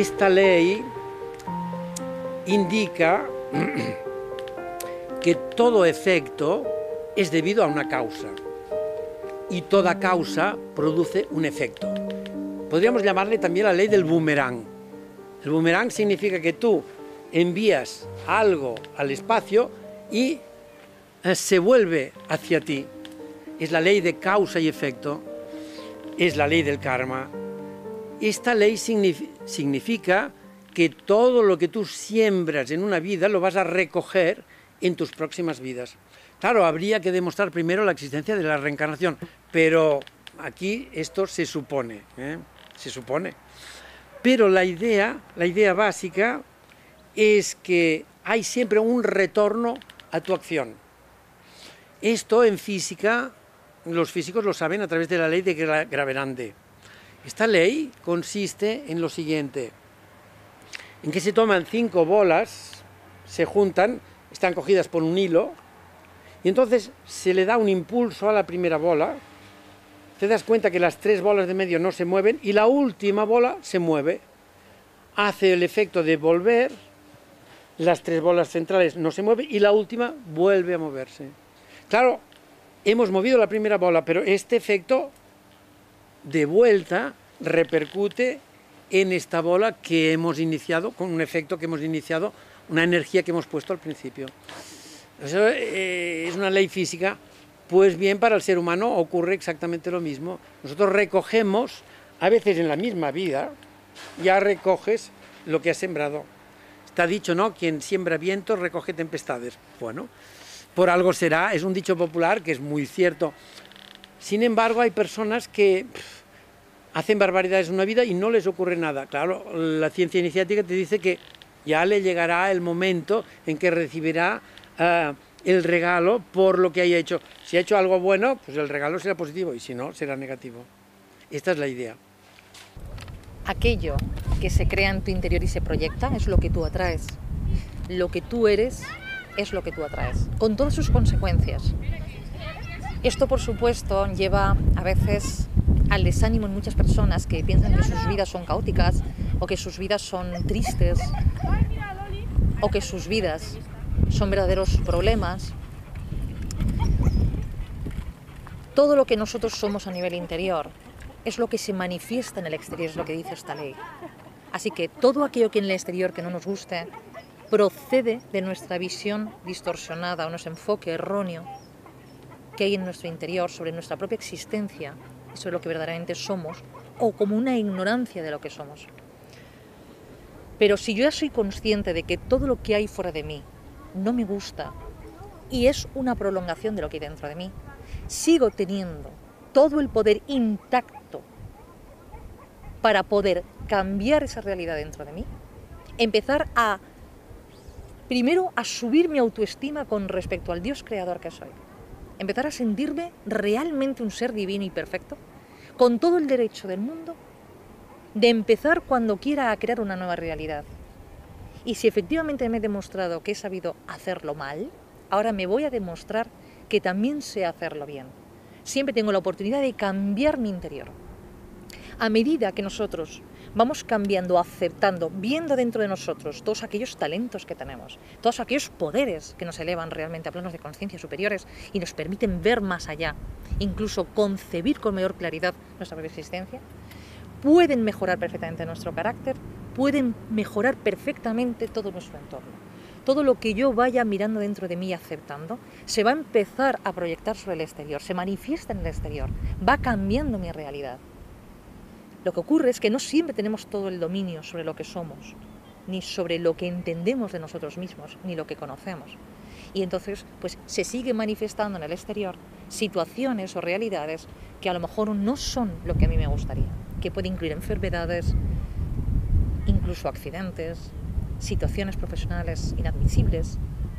Esta ley indica que todo efecto es debido a una causa y toda causa produce un efecto. Podríamos llamarle también la ley del boomerang. El boomerang significa que tú envías algo al espacio y se vuelve hacia ti. Es la ley de causa y efecto, es la ley del karma. Esta ley significa que todo lo que tú siembras en una vida lo vas a recoger en tus próximas vidas. Claro, habría que demostrar primero la existencia de la reencarnación, pero aquí esto se supone, se supone. Pero la idea básica es que hay siempre un retorno a tu acción. Esto en física, los físicos lo saben a través de la ley de Graverande. Esta ley consiste en lo siguiente, en que se toman 5 bolas, se juntan, están cogidas por un hilo, y entonces se le da un impulso a la primera bola, te das cuenta que las 3 bolas de medio no se mueven, y la última bola se mueve, hace el efecto de volver, las 3 bolas centrales no se mueven, y la última vuelve a moverse. Claro, hemos movido la primera bola, pero este efecto de vuelta repercute en esta bola que hemos iniciado, con un efecto que hemos iniciado, una energía que hemos puesto al principio. Eso es una ley física. Pues bien, para el ser humano ocurre exactamente lo mismo. Nosotros recogemos, a veces en la misma vida, ya recoges lo que has sembrado. Está dicho, ¿no? Quien siembra vientos recoge tempestades. Bueno, por algo será, es un dicho popular que es muy cierto. Sin embargo, hay personas que hacen barbaridades en una vida y no les ocurre nada. Claro, la ciencia iniciática te dice que ya le llegará el momento en que recibirá el regalo por lo que haya hecho. Si ha hecho algo bueno, pues el regalo será positivo, y si no, será negativo. Esta es la idea. Aquello que se crea en tu interior y se proyecta es lo que tú atraes. Lo que tú eres es lo que tú atraes, con todas sus consecuencias. Esto, por supuesto, lleva a veces al desánimo en muchas personas que piensan que sus vidas son caóticas, o que sus vidas son tristes, o que sus vidas son verdaderos problemas. Todo lo que nosotros somos a nivel interior es lo que se manifiesta en el exterior, es lo que dice esta ley. Así que todo aquello que en el exterior que no nos guste procede de nuestra visión distorsionada o nuestro enfoque erróneo que hay en nuestro interior sobre nuestra propia existencia y sobre lo que verdaderamente somos, o como una ignorancia de lo que somos. Pero si yo ya soy consciente de que todo lo que hay fuera de mí no me gusta y es una prolongación de lo que hay dentro de mí, sigo teniendo todo el poder intacto para poder cambiar esa realidad dentro de mí, empezar a, primero, a subir mi autoestima con respecto al Dios creador que soy, empezar a sentirme realmente un ser divino y perfecto, con todo el derecho del mundo de empezar cuando quiera a crear una nueva realidad. Y si efectivamente me he demostrado que he sabido hacerlo mal, ahora me voy a demostrar que también sé hacerlo bien. Siempre tengo la oportunidad de cambiar mi interior. A medida que nosotros vamos cambiando, aceptando, viendo dentro de nosotros todos aquellos talentos que tenemos, todos aquellos poderes que nos elevan realmente a planos de conciencia superiores y nos permiten ver más allá, incluso concebir con mayor claridad nuestra propia existencia, pueden mejorar perfectamente nuestro carácter, pueden mejorar perfectamente todo nuestro entorno. Todo lo que yo vaya mirando dentro de mí y aceptando, se va a empezar a proyectar sobre el exterior, se manifiesta en el exterior, va cambiando mi realidad. Lo que ocurre es que no siempre tenemos todo el dominio sobre lo que somos, ni sobre lo que entendemos de nosotros mismos, ni lo que conocemos. Y entonces, pues se sigue manifestando en el exterior situaciones o realidades que a lo mejor no son lo que a mí me gustaría, que puede incluir enfermedades, incluso accidentes, situaciones profesionales inadmisibles,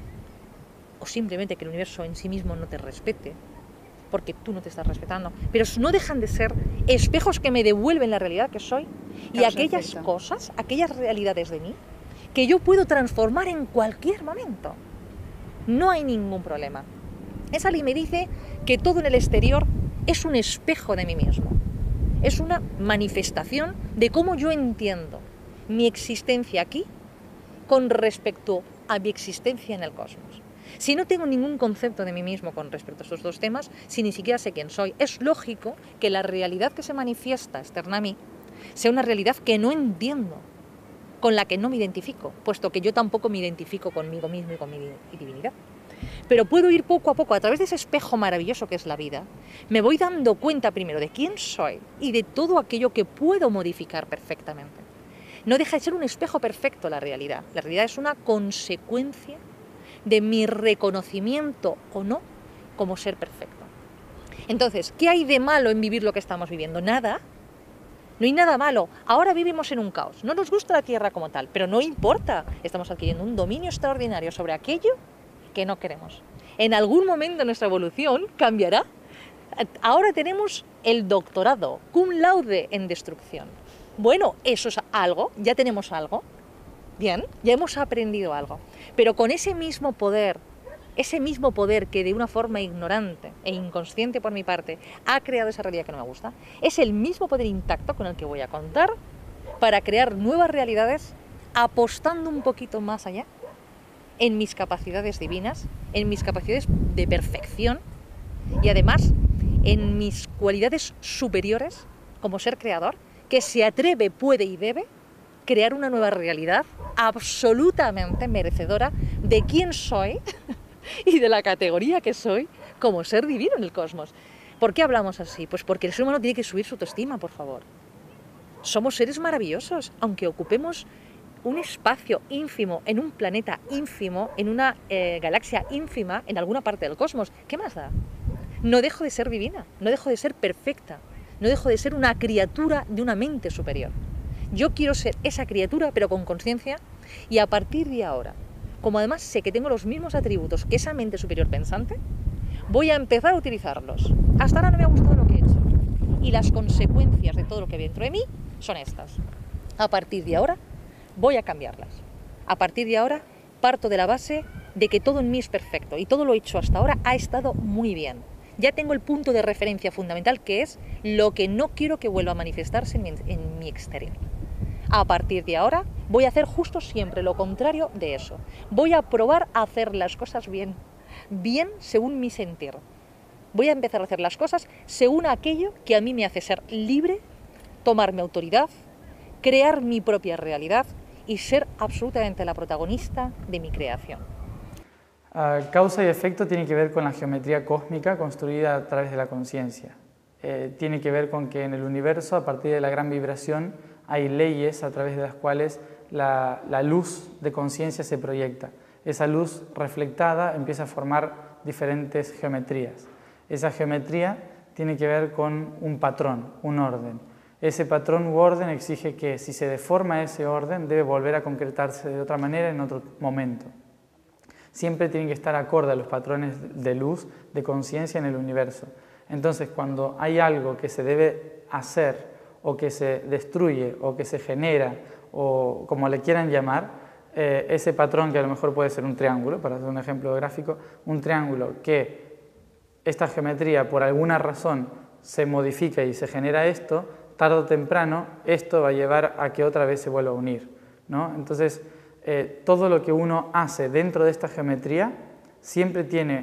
o simplemente que el universo en sí mismo no te respete, porque tú no te estás respetando, pero no dejan de ser espejos que me devuelven la realidad que soy y aquellas cosas, aquellas realidades de mí, que yo puedo transformar en cualquier momento. No hay ningún problema. Esa ley me dice que todo en el exterior es un espejo de mí mismo, es una manifestación de cómo yo entiendo mi existencia aquí con respecto a mi existencia en el cosmos. Si no tengo ningún concepto de mí mismo con respecto a estos dos temas, si ni siquiera sé quién soy, es lógico que la realidad que se manifiesta externa a mí sea una realidad que no entiendo, con la que no me identifico, puesto que yo tampoco me identifico conmigo mismo y con mi divinidad. Pero puedo ir poco a poco, a través de ese espejo maravilloso que es la vida, me voy dando cuenta primero de quién soy y de todo aquello que puedo modificar perfectamente. No deja de ser un espejo perfecto la realidad. La realidad es una consecuencia de mi reconocimiento o no como ser perfecto. Entonces, ¿qué hay de malo en vivir lo que estamos viviendo? Nada. No hay nada malo. Ahora vivimos en un caos. No nos gusta la Tierra como tal, pero no importa. Estamos adquiriendo un dominio extraordinario sobre aquello que no queremos. En algún momento de nuestra evolución cambiará. Ahora tenemos el doctorado cum laude en destrucción. Bueno, eso es algo, ya tenemos algo. Bien, ya hemos aprendido algo. Pero con ese mismo poder que de una forma ignorante e inconsciente por mi parte ha creado esa realidad que no me gusta, es el mismo poder intacto con el que voy a contar para crear nuevas realidades apostando un poquito más allá en mis capacidades divinas, en mis capacidades de perfección y además en mis cualidades superiores como ser creador, que se atreve, puede y debe crear una nueva realidad absolutamente merecedora de quién soy y de la categoría que soy como ser divino en el cosmos. ¿Por qué hablamos así? Pues porque el ser humano tiene que subir su autoestima, por favor. Somos seres maravillosos, aunque ocupemos un espacio ínfimo en un planeta ínfimo, en una galaxia ínfima, en alguna parte del cosmos. ¿Qué más da? No dejo de ser divina, no dejo de ser perfecta, no dejo de ser una criatura de una mente superior. Yo quiero ser esa criatura, pero con conciencia, y a partir de ahora, como además sé que tengo los mismos atributos que esa mente superior pensante, voy a empezar a utilizarlos. Hasta ahora no me ha gustado lo que he hecho. Y las consecuencias de todo lo que hay dentro de mí son estas. A partir de ahora, voy a cambiarlas. A partir de ahora, parto de la base de que todo en mí es perfecto y todo lo hecho hasta ahora ha estado muy bien. Ya tengo el punto de referencia fundamental, que es lo que no quiero que vuelva a manifestarse en mi exterior. A partir de ahora voy a hacer justo siempre lo contrario de eso. Voy a probar a hacer las cosas bien, bien según mi sentir. Voy a empezar a hacer las cosas según aquello que a mí me hace ser libre, tomarme autoridad, crear mi propia realidad y ser absolutamente la protagonista de mi creación. Causa y efecto tiene que ver con la geometría cósmica construida a través de la conciencia. Tiene que ver con que en el universo, a partir de la gran vibración, hay leyes a través de las cuales la luz de conciencia se proyecta. Esa luz reflectada empieza a formar diferentes geometrías. Esa geometría tiene que ver con un patrón, un orden. Ese patrón u orden exige que si se deforma ese orden, debe volver a concretarse de otra manera en otro momento. Siempre tienen que estar acorde a los patrones de luz, de conciencia en el universo. Entonces, cuando hay algo que se debe hacer, o que se destruye, o que se genera, o como le quieran llamar, ese patrón, que a lo mejor puede ser un triángulo, para hacer un ejemplo gráfico, un triángulo que esta geometría por alguna razón se modifica y se genera esto, tarde o temprano esto va a llevar a que otra vez se vuelva a unir, ¿no? Entonces, todo lo que uno hace dentro de esta geometría siempre tiene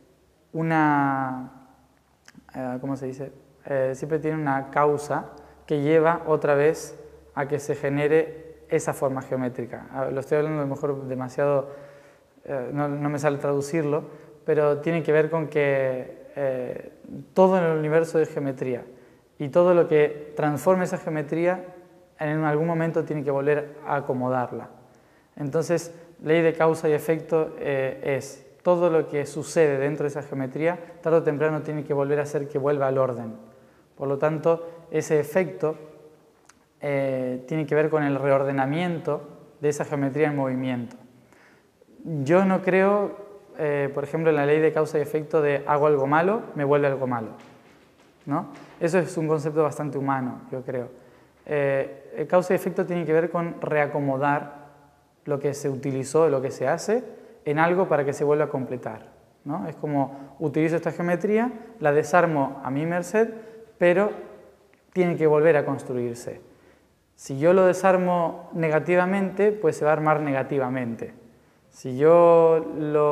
una, ¿cómo se dice? Siempre tiene una causa que lleva otra vez a que se genere esa forma geométrica. Lo estoy hablando a lo mejor demasiado, no me sale traducirlo, pero tiene que ver con que todo en el universo es geometría y todo lo que transforme esa geometría en algún momento tiene que volver a acomodarla. Entonces, ley de causa y efecto es todo lo que sucede dentro de esa geometría, tarde o temprano tiene que volver a hacer que vuelva al orden. Por lo tanto, ese efecto tiene que ver con el reordenamiento de esa geometría en movimiento. Yo no creo, por ejemplo, en la ley de causa y efecto de hago algo malo, me vuelve algo malo, ¿no? Eso es un concepto bastante humano, yo creo. Causa y efecto tiene que ver con reacomodar lo que se utilizó, lo que se hace, en algo para que se vuelva a completar, ¿no? Es como utilizo esta geometría, la desarmo a mi merced, pero tiene que volver a construirse. Si yo lo desarmo negativamente, pues se va a armar negativamente. Si yo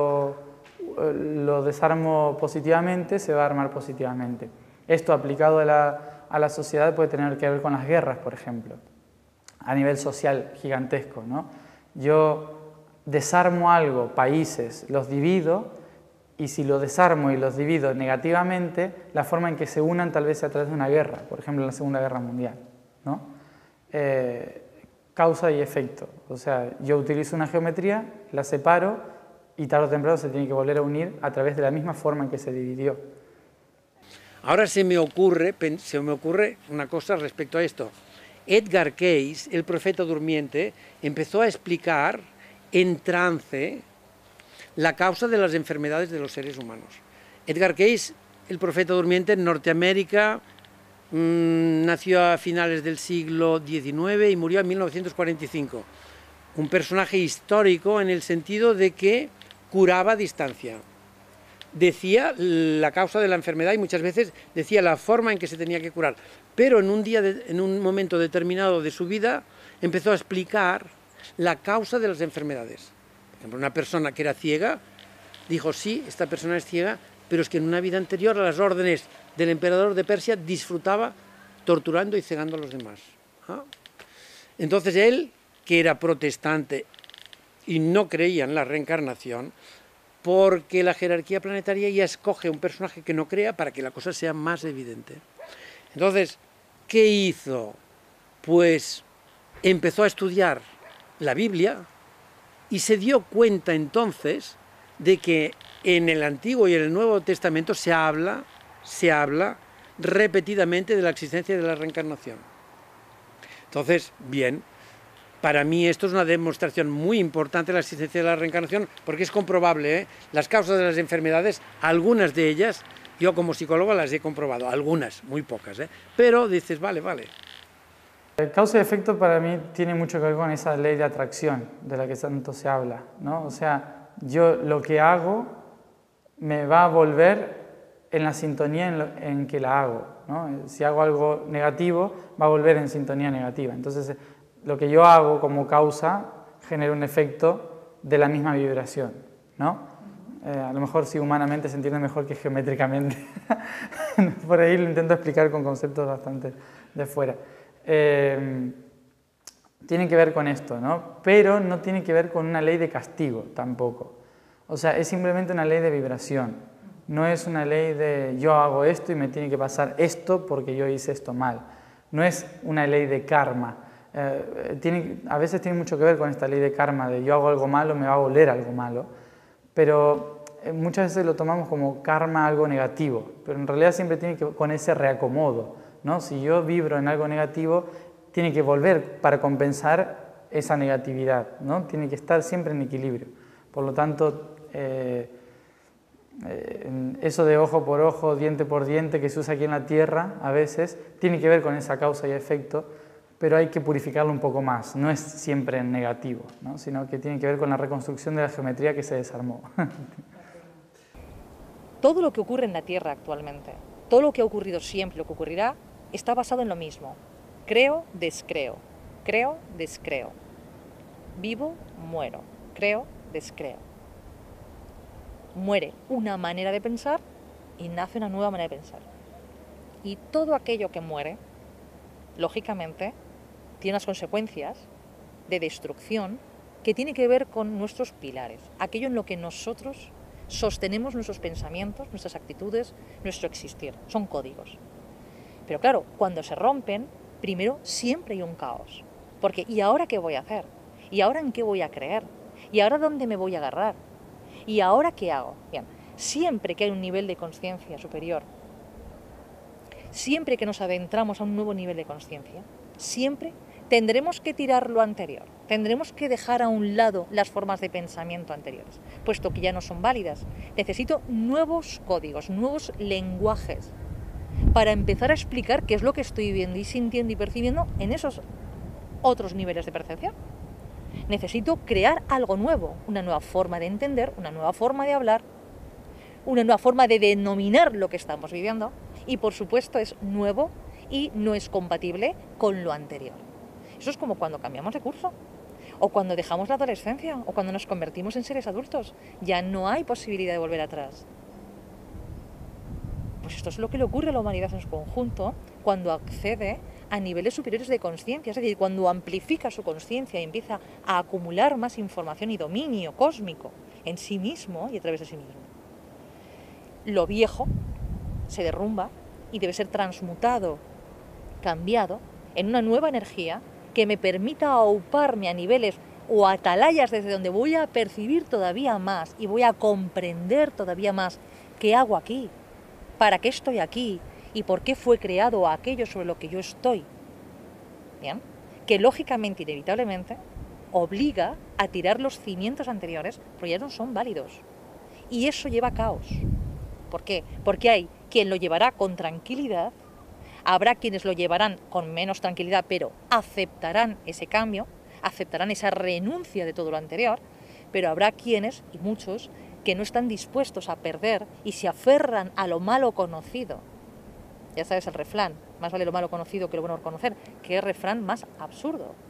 lo desarmo positivamente, se va a armar positivamente. Esto aplicado a la sociedad puede tener que ver con las guerras, por ejemplo, a nivel social gigantesco, ¿no? Yo desarmo algo, países, los divido, y si lo desarmo y los divido negativamente, la forma en que se unan tal vez sea a través de una guerra, por ejemplo en la Segunda Guerra Mundial, ¿no? Causa y efecto, o sea, yo utilizo una geometría, la separo y tarde o temprano se tiene que volver a unir a través de la misma forma en que se dividió. Ahora se me ocurre una cosa respecto a esto. Edgar Cayce, el profeta durmiente, empezó a explicar en trance la causa de las enfermedades de los seres humanos. Edgar Cayce, el profeta durmiente, en Norteamérica, nació a finales del siglo XIX y murió en 1945. Un personaje histórico en el sentido de que curaba a distancia. Decía la causa de la enfermedad y muchas veces decía la forma en que se tenía que curar. Pero en un momento determinado de su vida empezó a explicar la causa de las enfermedades. Por ejemplo, una persona que era ciega dijo, sí, esta persona es ciega, pero es que en una vida anterior a las órdenes del emperador de Persia disfrutaba torturando y cegando a los demás. ¿Ah? Entonces él, que era protestante y no creía en la reencarnación, porque la jerarquía planetaria ya escoge un personaje que no crea para que la cosa sea más evidente. Entonces, ¿qué hizo? Pues empezó a estudiar la Biblia y se dio cuenta entonces de que en el Antiguo y en el Nuevo Testamento se habla repetidamente de la existencia de la reencarnación. Entonces, bien, para mí esto es una demostración muy importante de la existencia de la reencarnación, porque es comprobable, ¿eh? Las causas de las enfermedades, algunas de ellas, yo como psicólogo las he comprobado, algunas, muy pocas, ¿eh? Pero dices, vale. Causa y efecto para mí tiene mucho que ver con esa ley de atracción de la que tanto se habla, ¿no? O sea, yo lo que hago me va a volver en la sintonía en que la hago, ¿no? Si hago algo negativo, va a volver en sintonía negativa. Entonces, lo que yo hago como causa genera un efecto de la misma vibración, ¿no? A lo mejor sí humanamente se entiende mejor que geométricamente. Por ahí lo intento explicar con conceptos bastante de fuera. Tiene que ver con esto, ¿no? Pero no tiene que ver con una ley de castigo tampoco. O sea, es simplemente una ley de vibración. No es una ley de yo hago esto y me tiene que pasar esto porque yo hice esto mal. No es una ley de karma. A veces tiene mucho que ver con esta ley de karma, de yo hago algo malo, me va a volver algo malo, pero muchas veces lo tomamos como karma, algo negativo, pero en realidad siempre tiene que ver con ese reacomodo, ¿no? Si yo vibro en algo negativo, tiene que volver para compensar esa negatividad, ¿no? Tiene que estar siempre en equilibrio. Por lo tanto, eso de ojo por ojo, diente por diente que se usa aquí en la Tierra a veces, tiene que ver con esa causa y efecto, pero hay que purificarlo un poco más, no es siempre en negativo, ¿no? Sino que tiene que ver con la reconstrucción de la geometría que se desarmó. Todo lo que ocurre en la Tierra actualmente, todo lo que ha ocurrido siempre, lo que ocurrirá, está basado en lo mismo. Creo, descreo, creo, descreo. Vivo, muero, creo, descreo. Muere una manera de pensar y nace una nueva manera de pensar. Y todo aquello que muere, lógicamente, tiene unas consecuencias de destrucción que tiene que ver con nuestros pilares, aquello en lo que nosotros sostenemos nuestros pensamientos, nuestras actitudes, nuestro existir. Son códigos. Pero claro, cuando se rompen, primero siempre hay un caos. Porque ¿y ahora qué voy a hacer? ¿Y ahora en qué voy a creer? ¿Y ahora dónde me voy a agarrar? ¿Y ahora qué hago? Bien, siempre que hay un nivel de conciencia superior, siempre que nos adentramos a un nuevo nivel de conciencia, siempre tendremos que tirar lo anterior, tendremos que dejar a un lado las formas de pensamiento anteriores, puesto que ya no son válidas. Necesito nuevos códigos, nuevos lenguajes, para empezar a explicar qué es lo que estoy viendo y sintiendo y percibiendo en esos otros niveles de percepción. Necesito crear algo nuevo, una nueva forma de entender, una nueva forma de hablar, una nueva forma de denominar lo que estamos viviendo y, por supuesto, es nuevo y no es compatible con lo anterior. Eso es como cuando cambiamos de curso, o cuando dejamos la adolescencia, o cuando nos convertimos en seres adultos. Ya no hay posibilidad de volver atrás. Pues esto es lo que le ocurre a la humanidad en su conjunto cuando accede a niveles superiores de conciencia, es decir, cuando amplifica su conciencia y empieza a acumular más información y dominio cósmico en sí mismo y a través de sí mismo. Lo viejo se derrumba y debe ser transmutado, cambiado en una nueva energía que me permita auparme a niveles o atalayas desde donde voy a percibir todavía más y voy a comprender todavía más qué hago aquí, para qué estoy aquí y por qué fue creado aquello sobre lo que yo estoy. ¿Bien? Que lógicamente, inevitablemente, obliga a tirar los cimientos anteriores, porque ya no son válidos. Y eso lleva a caos. ¿Por qué? Porque hay quien lo llevará con tranquilidad, habrá quienes lo llevarán con menos tranquilidad, pero aceptarán ese cambio, aceptarán esa renuncia de todo lo anterior, pero habrá quienes, y muchos, que no están dispuestos a perder y se aferran a lo malo conocido. Ya sabes el refrán, más vale lo malo conocido que lo bueno por conocer. ¿Qué refrán más absurdo?